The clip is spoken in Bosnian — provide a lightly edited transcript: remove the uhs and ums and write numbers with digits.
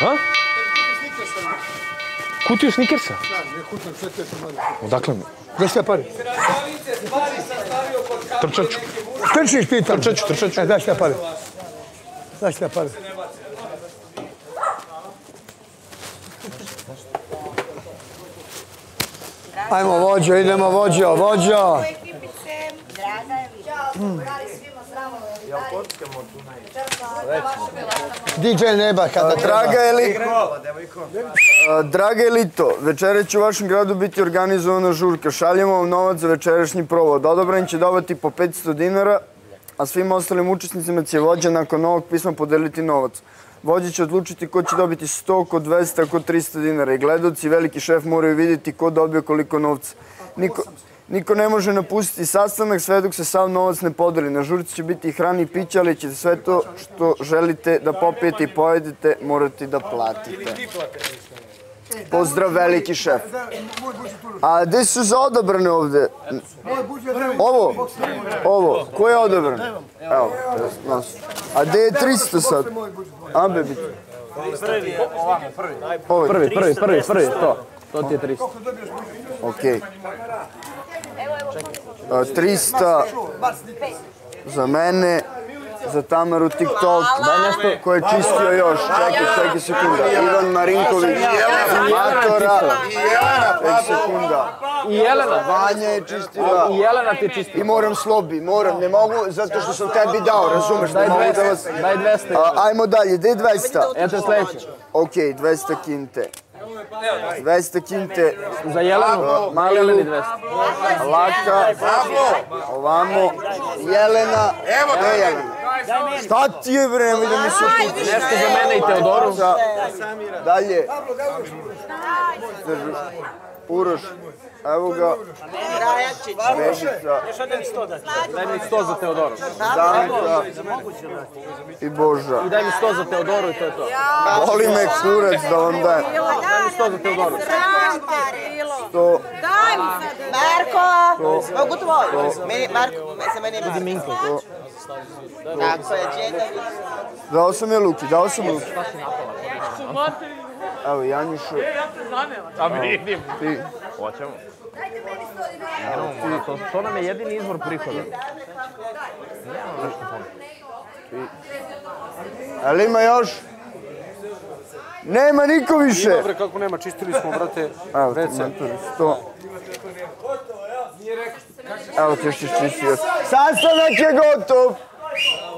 A? Kutiju Snickersa? Ne kutam, sve te sam mali. Odakle mi? Gdje ste pare? Trčaču. Trčiš pitam. Trčaču. Daj šta pare. Daj šta pare. Ajmo vođo, idemo vođo. DJ Neba kada Draga Elito, večera će u vašem gradu biti organizovana žurka. Šaljemo vam novac za večerašnji provod. Odobren će dobiti po 500 dinara, a svim ostalim učesnicima će vođa nakon ovog pisma podeliti novac. Vođa će odlučiti ko će dobiti 100, ko 200, ko 300 dinara. I gledalci i veliki šef moraju vidjeti ko dobio koliko novca. Niko ne može napustiti sastanak sve dok se sav novac ne podeli. Na žurci će biti i hrana i pića, ali ćete sve to što želite da popijete i pojedete morate da platite. Pozdrav, veliki šef. A gde su za odabrane ovde? Ovo. Ko je odabran? Evo, a gde je 300 sad? A, bebi? Prvi, to ti je 300. Okej. 300 za mene, za Tamaru TikTok, ko je čistio još, čekaj sekunda, Ivan Marinković, Matora, čekaj sekunda, I Jelena. Vanja je čistila, I Jelena ti je čistila. I moram Slobi, ne mogu, zato što sam tebi dao, razumeš, ne mogu da vas... Daj 200. Ajmo dalje, gde je 200? Eto je sledeće. Okej, 200 kinte. 200 kinte. Za Jelenu, Jeleni 200. Laka, ovamo, Jelena, gde je Jelena? Šta ti je vreme da mi se uputi? Nešto za mene i Teodoru. Dalje. Uroš, evo ga. Bešica. Daj mi 100 za Teodoru. Danka. I Boža. I daj mi 100 za Teodoru i to je to. Voli me kurac da vam dajem. Daj mi 100 za Teodoru. 100. Daj mi sad. Marko! Mogu tvoj. Marko, za mene je Marko. Tako je, Đedović. Dao sam je Luki. Evo, Janjušu. A vidim. Ti. Hoćemo. To nam je jedini izvor prihoda. Nemamo nešto puno. Ali ima još? Nema niko više. Ima bre kako nema, čistili smo brate. Evo ti mentori, 100. Evo ti još čistio. Sastanak je gotov.